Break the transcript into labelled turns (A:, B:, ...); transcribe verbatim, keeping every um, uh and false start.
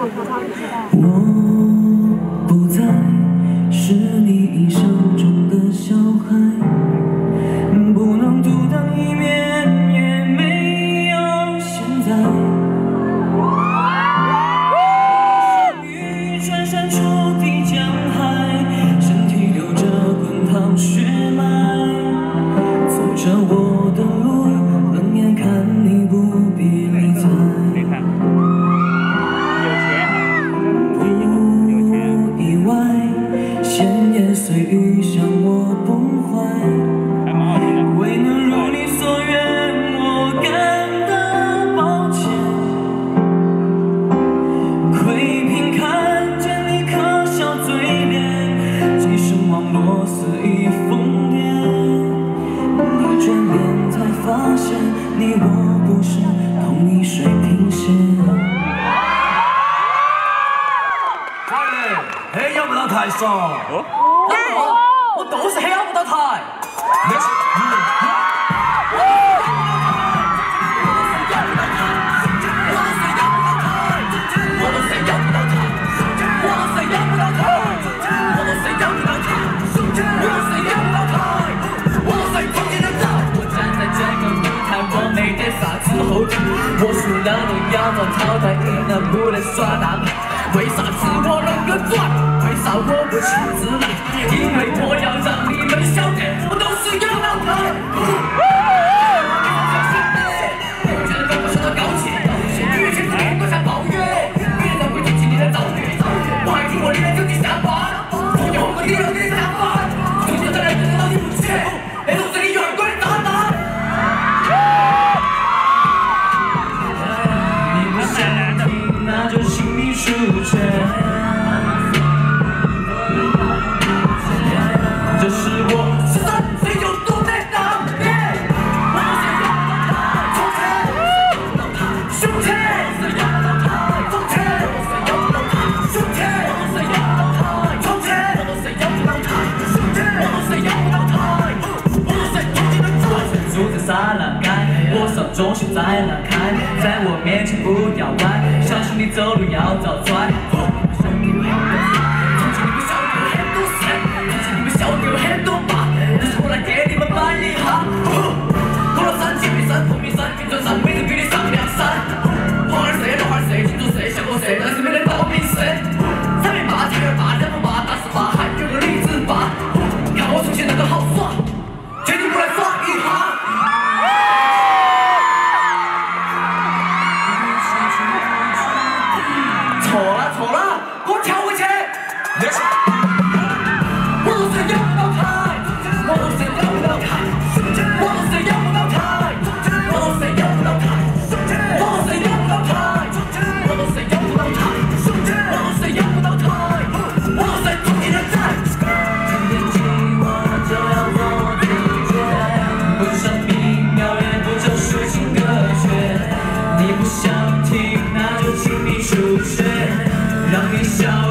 A: 我不再是你印象中的小孩，不能独当一面，也没有现在。雨穿山出地江海，身体流着滚烫血脉，走着我的路，冷眼看你不必理睬。 岁雨向我崩坏，未能如你所愿，我感到抱歉。窥屏看见你可笑嘴脸，几声网络肆意疯癫。你转脸才发现，你我不是同一水平线。
B: 黑要不到台上。 我都是黑暗舞蹈台。没事。我站在这个舞台，我没得啥子后台，我输了都要遭淘汰，赢了不能耍大牌。为啥子我能够转？为啥我不亲自来？ 因为我要让你们晓得，我都是有脑袋。我觉得跟我说的高兴，越前面多想抱怨，别人会提起你的遭遇，我还听过你的究竟想法，我有过你的你的想法，中间的人知道你不缺，那都是你远观大胆。你不想听，那就请你出去。 我手中心在拉开，在我面前不要歪，小心你走路要遭拽。从前你们晓得有很多事，从前你们晓得有很多把，但是我来给你们摆一下。过了山，前面山，后面山，金砖山，没人比你上梁山。黄二色、六二色、金左色、小五色，但是没人到名色。三面八，七二八，两八八，大四八，还有个李子八。看我从前那个好耍，请你过来耍一下。 错了错了，给我跳回去！我都是有脑台，我都是有脑台，我都是有脑台，我都是有脑台，我都是有脑台，我都是有脑台，我都是有脑台，我都是中间人才。今天起我就要做主角，不想民谣也不就抒情歌曲，你不想听那就请你出去。 让你笑。